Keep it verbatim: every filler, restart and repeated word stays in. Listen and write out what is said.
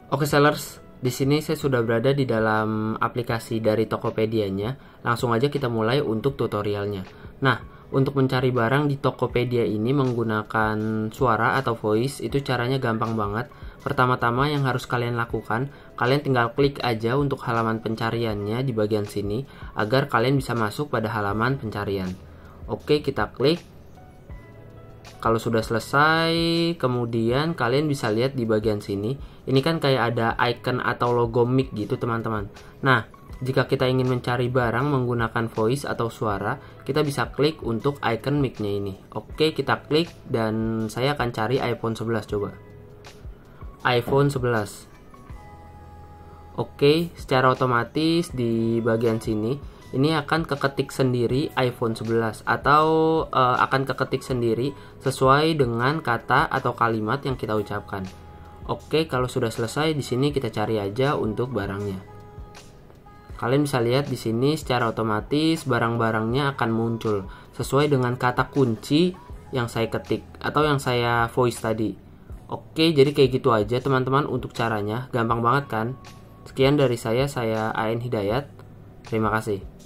Oke sellers, di sini saya sudah berada di dalam aplikasi dari Tokopedia-nya. Langsung aja kita mulai untuk tutorialnya. Nah, untuk mencari barang di Tokopedia ini menggunakan suara atau voice itu caranya gampang banget. Pertama-tama yang harus kalian lakukan, kalian tinggal klik aja untuk halaman pencariannya di bagian sini agar kalian bisa masuk pada halaman pencarian. Oke, kita klik. Kalau sudah selesai, kemudian kalian bisa lihat di bagian sini. Ini kan kayak ada icon atau logo mic gitu teman-teman. Nah, jika kita ingin mencari barang menggunakan voice atau suara, kita bisa klik untuk icon mic-nya ini. Oke, kita klik dan saya akan cari iPhone sebelas coba. iPhone sebelas. Oke, secara otomatis di bagian sini ini akan keketik sendiri iPhone sebelas atau uh, akan keketik sendiri sesuai dengan kata atau kalimat yang kita ucapkan. Oke, kalau sudah selesai di sini kita cari aja untuk barangnya. Kalian bisa lihat di sini secara otomatis barang-barangnya akan muncul sesuai dengan kata kunci yang saya ketik atau yang saya voice tadi. Oke, jadi kayak gitu aja teman-teman untuk caranya, gampang banget kan? Sekian dari saya, saya A N Hidayat. Terima kasih.